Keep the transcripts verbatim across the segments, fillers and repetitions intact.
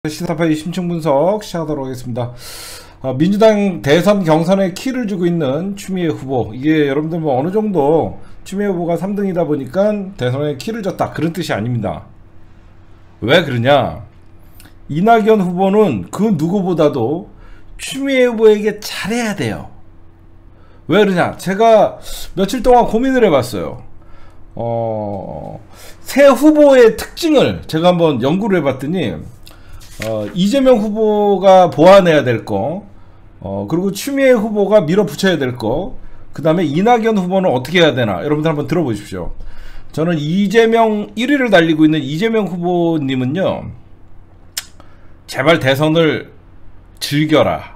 시사파의 심층 분석 시작하도록 하겠습니다. 어, 민주당 대선 경선에 키를 주고 있는 추미애 후보, 이게 여러분들 뭐 어느 정도 추미애 후보가 삼 등이다 보니까 대선에 키를 줬다, 그런 뜻이 아닙니다. 왜 그러냐? 이낙연 후보는 그 누구보다도 추미애 후보에게 잘해야 돼요. 왜 그러냐? 제가 며칠 동안 고민을 해봤어요. 어, 새 후보의 특징을 제가 한번 연구를 해봤더니 어, 이재명 후보가 보완해야 될 거, 어, 그리고 추미애 후보가 밀어붙여야 될 거, 그 다음에 이낙연 후보는 어떻게 해야 되나, 여러분들 한번 들어보십시오. 저는 이재명 일 위를 달리고 있는 이재명 후보님은요, 제발 대선을 즐겨라.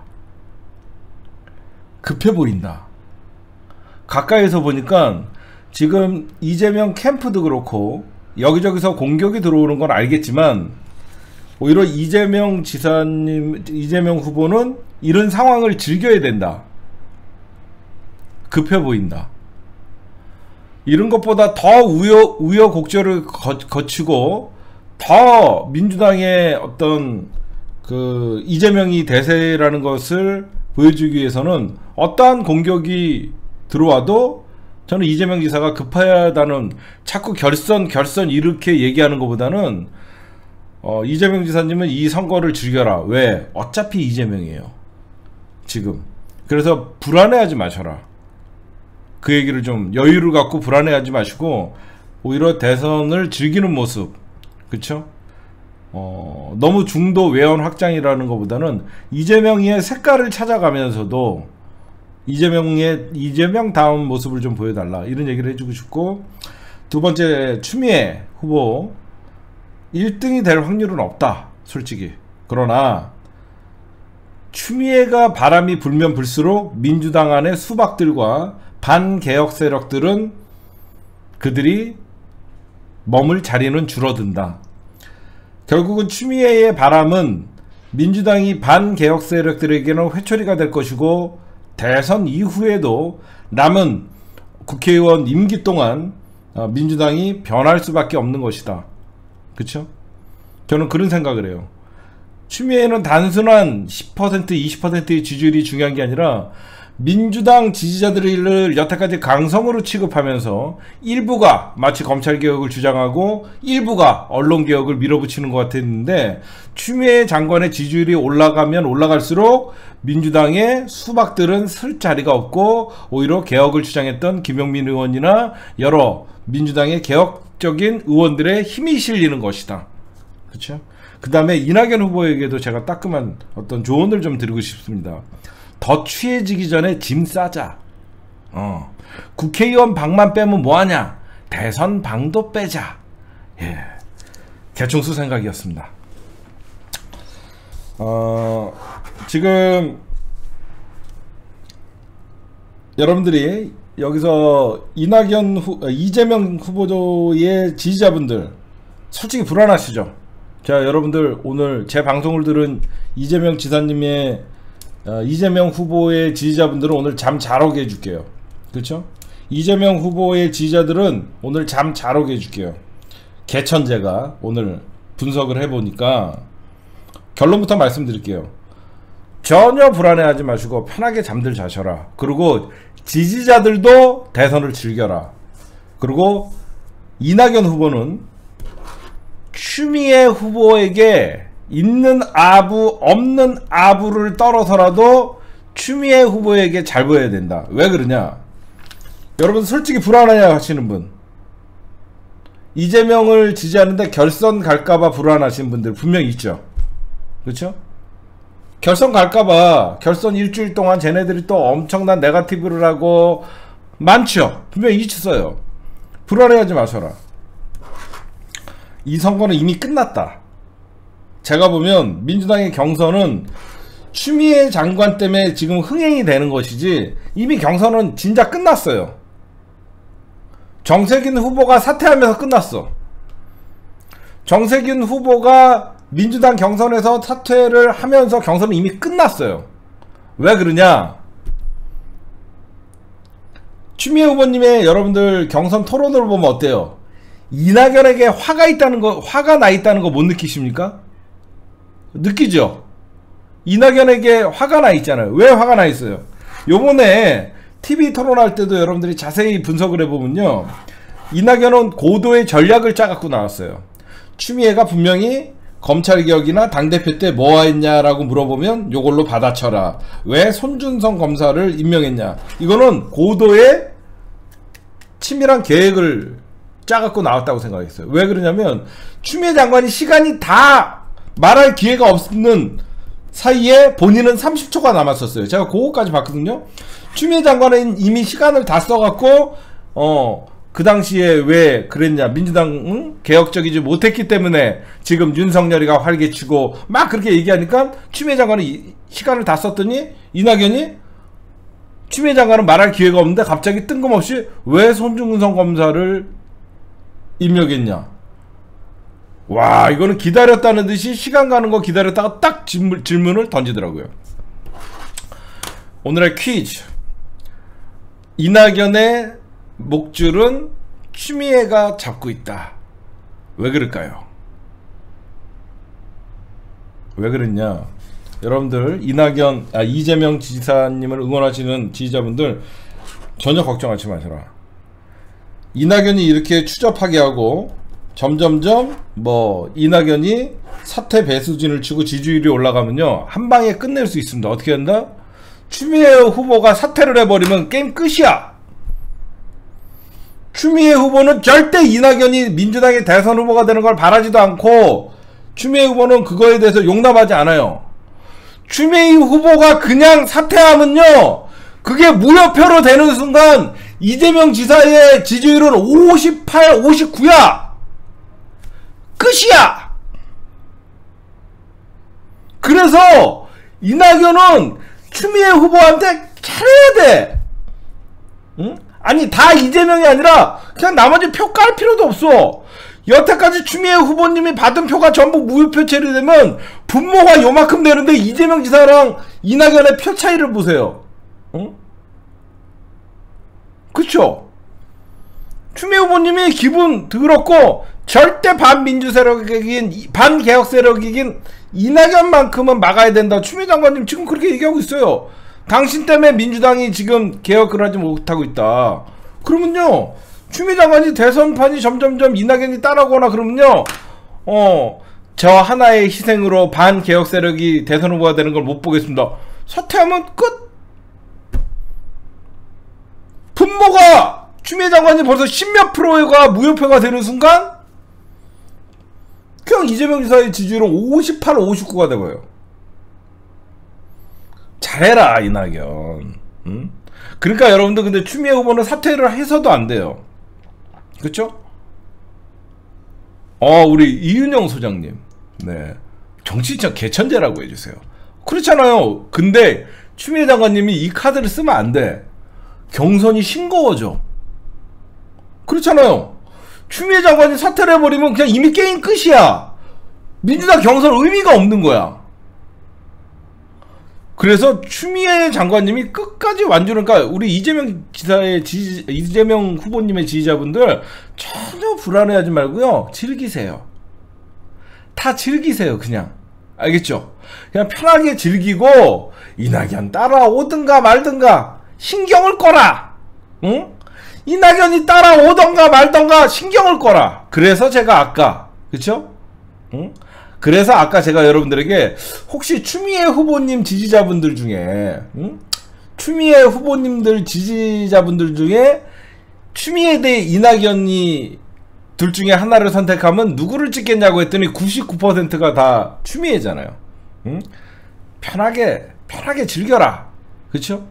급해 보인다. 가까이서 보니까 지금 이재명 캠프도 그렇고 여기저기서 공격이 들어오는 건 알겠지만, 오히려 이재명 지사님, 이재명 후보는 이런 상황을 즐겨야 된다. 급해 보인다. 이런 것보다 더 우여, 우여곡절을 거, 거치고 더 민주당의 어떤 그 이재명이 대세라는 것을 보여주기 위해서는 어떠한 공격이 들어와도 저는 이재명 지사가 급하다는, 자꾸 결선, 결선 이렇게 얘기하는 것보다는 어, 이재명 지사님은 이 선거를 즐겨라. 왜? 어차피 이재명이에요. 지금. 그래서 불안해하지 마셔라. 그 얘기를 좀 여유를 갖고 불안해하지 마시고 오히려 대선을 즐기는 모습. 그쵸? 어, 너무 중도 외연 확장이라는 것보다는 이재명의 색깔을 찾아가면서도 이재명의 이재명 다운 모습을 좀 보여달라. 이런 얘기를 해주고 싶고, 두 번째 추미애 후보 일 등이 될 확률은 없다, 솔직히. 그러나 추미애가 바람이 불면 불수록 민주당 안의 수박들과 반개혁 세력들은 그들이 머물 자리는 줄어든다. 결국은 추미애의 바람은 민주당이 반개혁 세력들에게는 회초리가 될 것이고, 대선 이후에도 남은 국회의원 임기 동안 민주당이 변할 수밖에 없는 것이다. 그쵸? 저는 그런 생각을 해요. 추미애는 단순한 십 퍼센트, 이십 퍼센트의 지지율이 중요한 게 아니라 민주당 지지자들을 여태까지 강성으로 취급하면서 일부가 마치 검찰개혁을 주장하고 일부가 언론개혁을 밀어붙이는 것 같았는데, 추미애 장관의 지지율이 올라가면 올라갈수록 민주당의 수박들은 설 자리가 없고 오히려 개혁을 주장했던 김용민 의원이나 여러 민주당의 개혁적인 의원들의 힘이 실리는 것이다. 그렇죠? 그 다음에 이낙연 후보에게도 제가 따끔한 어떤 조언을 좀 드리고 싶습니다. 더 취해지기 전에 짐 싸자. 어. 국회의원 방만 빼면 뭐하냐? 대선 방도 빼자. 예. 대충수 생각이었습니다. 어, 지금 여러분들이 여기서 이낙연 후, 이재명 후보의 지지자분들 솔직히 불안하시죠? 자, 여러분들 오늘 제 방송을 들은 이재명 지사님의 어, 이재명 후보의 지지자분들은 오늘 잠 잘 오게 해줄게요. 그렇죠? 이재명 후보의 지지자들은 오늘 잠 잘 오게 해줄게요. 개천재가 오늘 분석을 해보니까 결론부터 말씀드릴게요. 전혀 불안해하지 마시고 편하게 잠들 자셔라. 그리고 지지자들도 대선을 즐겨라. 그리고 이낙연 후보는 추미애 후보에게 있는 아부 없는 아부를 떨어서라도 추미애 후보에게 잘 보여야 된다. 왜 그러냐? 여러분 솔직히 불안해야 하시는 분, 이재명을 지지하는데 결선 갈까봐 불안하신 분들 분명히 있죠. 그렇죠? 결선 갈까봐 결선 일주일 동안 쟤네들이 또 엄청난 네거티브를 하고 많죠. 분명히 있어요. 불안해하지 마셔라. 이 선거는 이미 끝났다. 제가 보면 민주당의 경선은 추미애 장관 때문에 지금 흥행이 되는 것이지 이미 경선은 진짜 끝났어요. 정세균 후보가 사퇴하면서 끝났어. 정세균 후보가 민주당 경선에서 사퇴를 하면서 경선은 이미 끝났어요. 왜 그러냐? 추미애 후보님의 여러분들 경선 토론을 보면 어때요? 이낙연에게 화가 있다는 거, 화가 나 있다는 거 못 느끼십니까? 느끼죠? 이낙연에게 화가 나 있잖아요. 왜 화가 나 있어요? 요번에 티비 토론할 때도 여러분들이 자세히 분석을 해보면요, 이낙연은 고도의 전략을 짜갖고 나왔어요. 추미애가 분명히 검찰개혁이나 당대표 때 뭐 했냐라고 물어보면 요걸로 받아쳐라. 왜 손준성 검사를 임명했냐. 이거는 고도의 치밀한 계획을 짜갖고 나왔다고 생각했어요. 왜 그러냐면 추미애 장관이 시간이 다 말할 기회가 없는 사이에 본인은 삼십 초가 남았었어요. 제가 그거까지 봤거든요. 추미애 장관은 이미 시간을 다 써갖고 어... 그 당시에 왜 그랬냐, 민주당은 개혁적이지 못했기 때문에 지금 윤석열이가 활개치고 막 그렇게 얘기하니까 추미애 장관은 시간을 다 썼더니 이낙연이 추미애 장관은 말할 기회가 없는데 갑자기 뜬금없이 왜 손준성 검사를 임명했냐. 와, 이거는 기다렸다는 듯이 시간 가는 거 기다렸다가 딱 질문, 질문을 던지더라고요. 오늘의 퀴즈. 이낙연의 목줄은 추미애가 잡고 있다. 왜 그럴까요? 왜 그랬냐? 여러분들 이낙연, 아, 이재명 지사님을 응원하시는 지지자분들 전혀 걱정하지 마셔라. 이낙연이 이렇게 추접하게 하고 점점점 뭐 이낙연이 사퇴 배수진을 치고 지지율이 올라가면요, 한 방에 끝낼 수 있습니다. 어떻게 한다? 추미애 후보가 사퇴를 해버리면 게임 끝이야. 추미애 후보는 절대 이낙연이 민주당의 대선 후보가 되는 걸 바라지도 않고, 추미애 후보는 그거에 대해서 용납하지 않아요. 추미애 후보가 그냥 사퇴하면요, 그게 무효표로 되는 순간 이재명 지사의 지지율은 오십팔, 오십구야. 끝이야. 그래서 이낙연은 추미애 후보한테 잘해야 돼. 응? 아니, 다 이재명이 아니라 그냥 나머지 표 깔 필요도 없어. 여태까지 추미애 후보님이 받은 표가 전부 무효표 처리되면 분모가 요만큼 되는데 이재명 지사랑 이낙연의 표 차이를 보세요. 응? 그쵸? 추미애 후보님이 기분 더럽고 절대 반민주 세력이긴 반개혁 세력이긴 이낙연만큼은 막아야 된다. 추미애 장관님 지금 그렇게 얘기하고 있어요. 당신 때문에 민주당이 지금 개혁을 하지 못하고 있다. 그러면요, 추미애 장관이 대선판이 점점점 이낙연이 따라오거나 그러면요, 어, 저 하나의 희생으로 반개혁 세력이 대선 후보가 되는 걸 못 보겠습니다. 사퇴하면 끝. 분모가 추미애 장관이 벌써 십몇 프로가 무효표가 되는 순간 그냥 이재명 지사의 지지율은 오십팔, 오십구가 되고요. 잘해라 이낙연. 응? 그러니까 여러분들, 근데 추미애 후보는 사퇴를 해서도 안 돼요. 그쵸? 어, 우리 이윤영 소장님, 네, 정치 진짜 개천재라고 해주세요. 그렇잖아요. 근데 추미애 장관님이 이 카드를 쓰면 안 돼. 경선이 싱거워져. 그렇잖아요. 추미애 장관이 사퇴를 해버리면 그냥 이미 게임 끝이야. 민주당 경선 의미가 없는 거야. 그래서 추미애 장관님이 끝까지 완주는, 그러니까 우리 이재명 지사의 지지, 이재명 후보님의 지지자분들 전혀 불안해하지 말고요, 즐기세요. 다 즐기세요. 그냥, 알겠죠? 그냥 편하게 즐기고 이낙연 따라오든가 말든가 신경을 꺼라. 응? 이낙연이 따라오던가 말던가 신경을 꺼라. 그래서 제가 아까, 그쵸? 응? 그래서 아까 제가 여러분들에게 혹시 추미애 후보님 지지자분들 중에, 응? 추미애 후보님들 지지자분들 중에 추미애 대 이낙연이 둘 중에 하나를 선택하면 누구를 찍겠냐고 했더니 구십구 퍼센트가 다 추미애잖아요. 응? 편하게 편하게 즐겨라. 그쵸?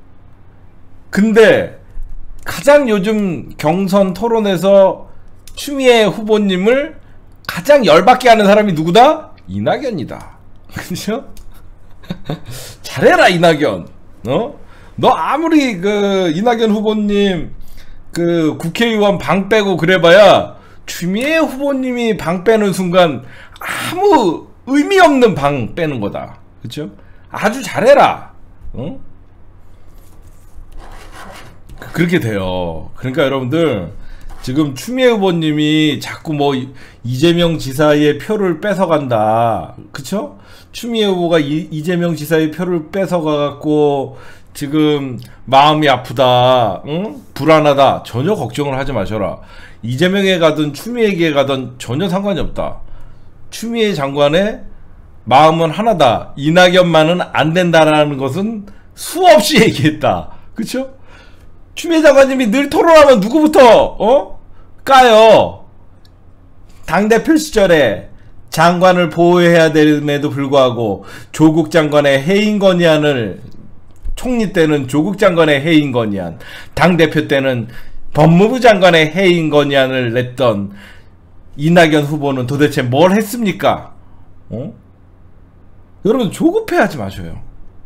근데 가장 요즘 경선 토론에서 추미애 후보님을 가장 열받게 하는 사람이 누구다? 이낙연이다. 그죠? 잘해라 이낙연. 어? 너 아무리 그 이낙연 후보님 그 국회의원 방 빼고 그래봐야 추미애 후보님이 방 빼는 순간 아무 의미 없는 방 빼는 거다. 그쵸? 아주 잘해라. 어? 그렇게 돼요. 그러니까 여러분들 지금 추미애 후보님이 자꾸 뭐 이재명 지사의 표를 뺏어간다. 그쵸? 추미애 후보가 이, 이재명 지사의 표를 뺏어가갖고 지금 마음이 아프다. 응? 불안하다. 전혀 걱정을 하지 마셔라. 이재명에 가든 추미애에게 가든 전혀 상관이 없다. 추미애 장관의 마음은 하나다. 이낙연만은 안 된다라는 것은 수없이 얘기했다. 그쵸? 추미애 장관님이 늘 토론하면 누구부터 어? 까요. 당대표 시절에 장관을 보호해야 됨에도 불구하고 조국 장관의 해임 건의안을 총리 때는 조국 장관의 해임 건의안, 당대표 때는 법무부 장관의 해임 건의안을 냈던 이낙연 후보는 도대체 뭘 했습니까? 어? 여러분 조급해하지 마셔요.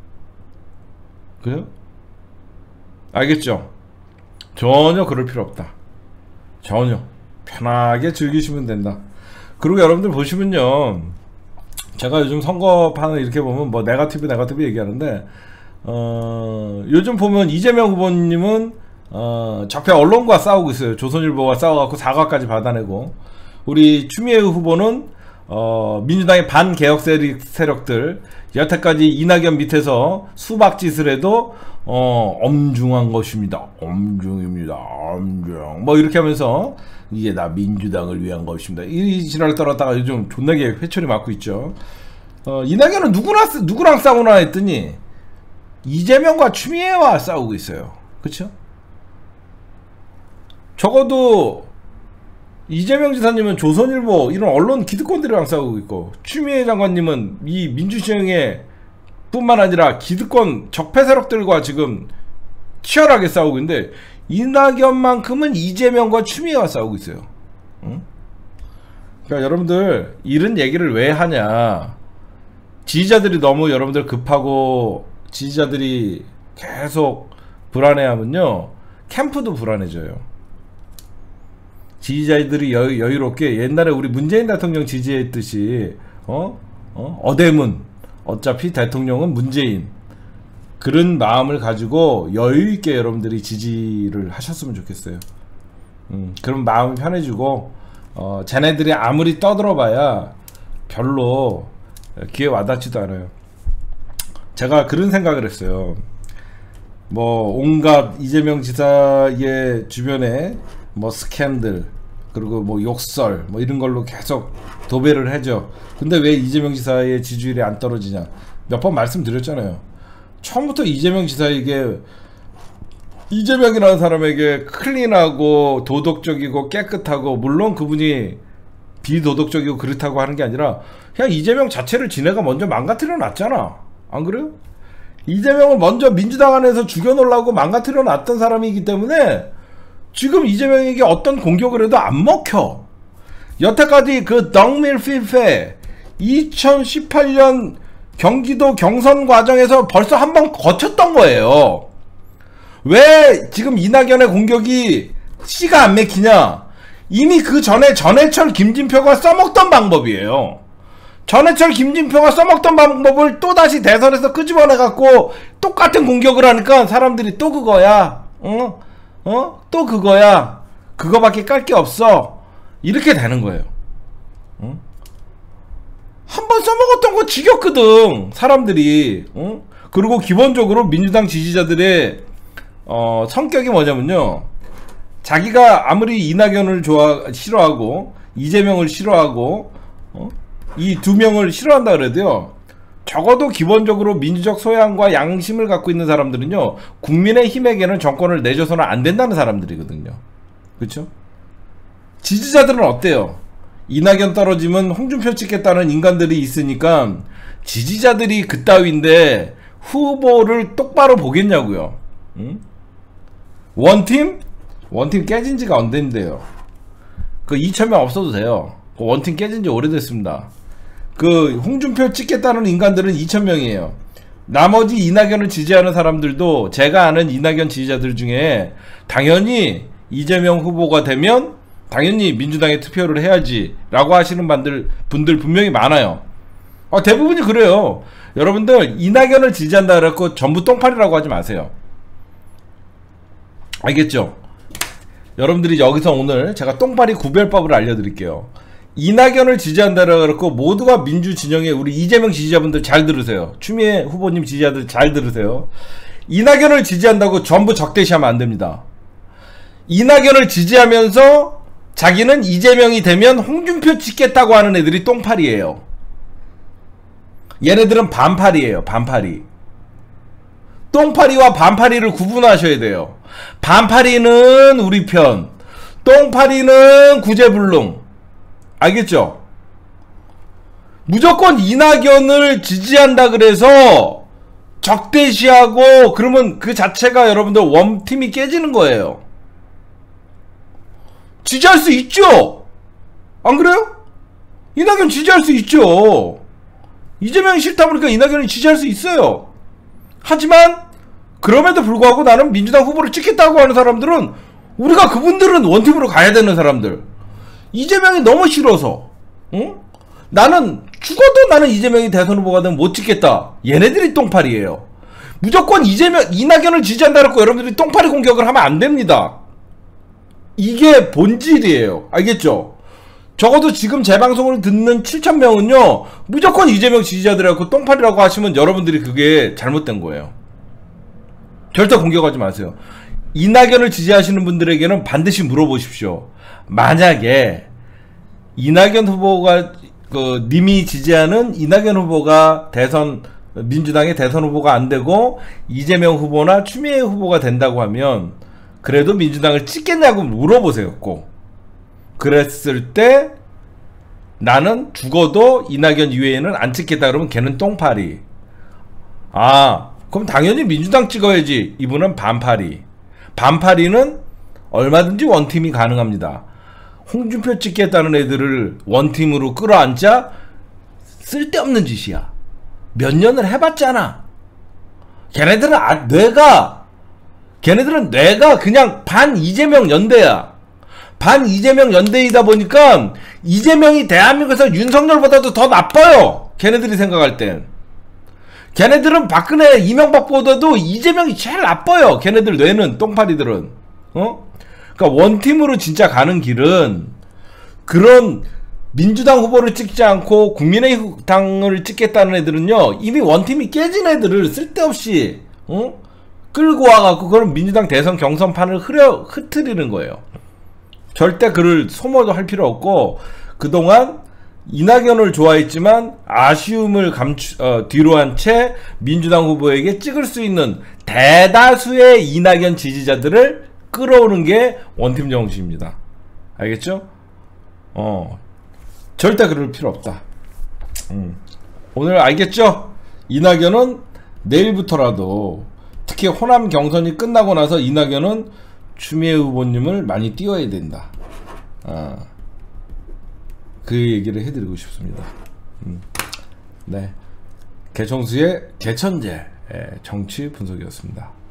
그래요? 알겠죠? 전혀 그럴 필요 없다. 전혀 편하게 즐기시면 된다. 그리고 여러분들 보시면요, 제가 요즘 선거판을 이렇게 보면 뭐 네거티브 네거티브 얘기하는데 어, 요즘 보면 이재명 후보님은 어, 적폐 언론과 싸우고 있어요. 조선일보와 싸워갖고 사과까지 받아내고, 우리 추미애 후보는 어, 민주당의 반개혁 세력들 여태까지 이낙연 밑에서 수박짓을 해도 어, 엄중한 것입니다. 엄중입니다. 엄중. 뭐 이렇게 하면서 이게 나 민주당을 위한 것입니다. 이 지랄을 떨었다가 요즘 존나게 회초리 맞고 있죠. 어, 이낙연은 누구나, 누구랑 싸우나 했더니 이재명과 추미애와 싸우고 있어요. 그쵸? 적어도 이재명 지사님은 조선일보 이런 언론 기득권들이랑 싸우고 있고, 추미애 장관님은 이 민주시행에 뿐만 아니라 기득권 적폐 세력들과 지금 치열하게 싸우고 있는데, 이낙연만큼은 이재명과 추미애와 싸우고 있어요. 응? 그러니까 여러분들 이런 얘기를 왜 하냐, 지지자들이 너무 여러분들 급하고 지지자들이 계속 불안해하면요, 캠프도 불안해져요. 지지자들이 여유, 여유롭게 옛날에 우리 문재인 대통령 지지했듯이 어? 어? 어대문, 어차피 대통령은 문재인, 그런 마음을 가지고 여유있게 여러분들이 지지를 하셨으면 좋겠어요. 음, 그럼 마음이 편해지고, 어, 쟤네들이 아무리 떠들어봐야 별로 귀에 와닿지도 않아요. 제가 그런 생각을 했어요. 뭐 온갖 이재명 지사의 주변에 뭐 스캔들, 그리고 뭐 욕설 뭐 이런 걸로 계속 도배를 해줘. 근데 왜 이재명 지사의 지지율이 안 떨어지냐, 몇 번 말씀드렸잖아요. 처음부터 이재명 지사에게, 이재명이라는 사람에게 클린하고 도덕적이고 깨끗하고, 물론 그분이 비도덕적이고 그렇다고 하는 게 아니라 그냥 이재명 자체를 지네가 먼저 망가뜨려 놨잖아. 안 그래요? 이재명을 먼저 민주당 안에서 죽여놓으려고 망가뜨려 놨던 사람이기 때문에 지금 이재명에게 어떤 공격을 해도 안 먹혀. 여태까지 그 덩밀필페 이천십팔 년 경기도 경선 과정에서 벌써 한 번 거쳤던 거예요. 왜 지금 이낙연의 공격이 씨가 안 맥히냐? 이미 그 전에 전해철 김진표가 써먹던 방법이에요. 전해철 김진표가 써먹던 방법을 또다시 대선에서 끄집어내갖고 똑같은 공격을 하니까 사람들이 또 그거야. 어? 어? 또 그거야. 그거밖에 깔 게 없어. 이렇게 되는 거예요. 어? 한 번 써먹었던 거 지겹거든, 사람들이. 어? 그리고 기본적으로 민주당 지지자들의 어, 성격이 뭐냐면요, 자기가 아무리 이낙연을 좋아 싫어하고 이재명을 싫어하고 어? 이 두 명을 싫어한다 그래도요, 적어도 기본적으로 민주적 소양과 양심을 갖고 있는 사람들은요, 국민의힘에게는 정권을 내줘서는 안 된다는 사람들이거든요. 그렇죠? 지지자들은 어때요? 이낙연 떨어지면 홍준표 찍겠다는 인간들이 있으니까 지지자들이 그따위인데 후보를 똑바로 보겠냐고요. 응? 원팀? 원팀 깨진 지가 언젠데요. 그 이천 명 없어도 돼요. 그 원팀 깨진 지 오래됐습니다. 그 홍준표 찍겠다는 인간들은 이천 명이에요. 나머지 이낙연을 지지하는 사람들도 제가 아는 이낙연 지지자들 중에 당연히 이재명 후보가 되면 당연히 민주당에 투표를 해야지 라고 하시는 분들, 분들 분명히 많아요. 아, 대부분이 그래요. 여러분들 이낙연을 지지한다 그래갖고 전부 똥파리라고 하지 마세요. 알겠죠? 여러분들이 여기서 오늘 제가 똥파리 구별법을 알려드릴게요. 이낙연을 지지한다라고 그랬고 모두가 민주 진영의 우리 이재명 지지자분들 잘 들으세요. 추미애 후보님 지지자들 잘 들으세요. 이낙연을 지지한다고 전부 적대시하면 안 됩니다. 이낙연을 지지하면서 자기는 이재명이 되면 홍준표 찍겠다고 하는 애들이 똥파리예요. 얘네들은 반파리예요. 반파리. 똥파리와 반파리를 구분하셔야 돼요. 반파리는 우리 편, 똥파리는 구제불능. 알겠죠? 무조건 이낙연을 지지한다 그래서 적대시하고 그러면 그 자체가 여러분들 웜팀이 깨지는 거예요. 지지할 수 있죠? 안 그래요? 이낙연 지지할 수 있죠. 이재명이 싫다 보니까 이낙연이 지지할 수 있어요. 하지만 그럼에도 불구하고 나는 민주당 후보를 찍겠다고 하는 사람들은 우리가 그분들은 원팀으로 가야 되는 사람들. 이재명이 너무 싫어서 응? 나는 죽어도 나는 이재명이 대선 후보가 되면 못 찍겠다. 얘네들이 똥파리예요. 무조건 이재명 이낙연을 지지한다 그랬고 여러분들이 똥파리 공격을 하면 안 됩니다. 이게 본질이에요. 알겠죠? 적어도 지금 제 방송을 듣는 칠천 명은요 무조건 이재명 지지자들이라고 똥파리라고 하시면 여러분들이 그게 잘못된 거예요. 절대 공격하지 마세요. 이낙연을 지지하시는 분들에게는 반드시 물어보십시오. 만약에 이낙연 후보가 그 님이 지지하는 이낙연 후보가 대선 민주당의 대선 후보가 안 되고 이재명 후보나 추미애 후보가 된다고 하면 그래도 민주당을 찍겠냐고 물어보세요. 꼭. 그랬을 때 나는 죽어도 이낙연 이외에는 안 찍겠다 그러면 걔는 똥파리. 아 그럼 당연히 민주당 찍어야지. 이분은 반파리. 반파리는 얼마든지 원팀이 가능합니다. 홍준표 찍겠다는 애들을 원팀으로 끌어안자 쓸데없는 짓이야. 몇 년을 해봤잖아. 걔네들은 아, 뇌가 걔네들은 뇌가 그냥 반 이재명 연대야. 반 이재명 연대이다 보니까 이재명이 대한민국에서 윤석열보다도 더 나빠요. 걔네들이 생각할 땐. 걔네들은 박근혜 이명박보다도 이재명이 제일 나빠요. 걔네들 뇌는 똥파리들은. 어? 그러니까 원팀으로 진짜 가는 길은 그런 민주당 후보를 찍지 않고 국민의당을 찍겠다는 애들은요 이미 원팀이 깨진 애들을 쓸데없이 어? 끌고 와갖고 그런 민주당 대선 경선판을 흐려, 흐트리는 거예요. 절대 그를 소모도 할 필요 없고 그동안 이낙연을 좋아했지만 아쉬움을 감추, 어, 뒤로 한 채 민주당 후보에게 찍을 수 있는 대다수의 이낙연 지지자들을 끌어오는 게 원팀 정신입니다. 알겠죠? 어 절대 그럴 필요 없다. 음. 오늘 알겠죠? 이낙연은 내일부터라도 특히 호남 경선이 끝나고 나서 이낙연은 추미애 후보님을 많이 띄워야 된다. 아, 그 얘기를 해드리고 싶습니다. 음. 네, 개청수의 개천재 정치 분석이었습니다.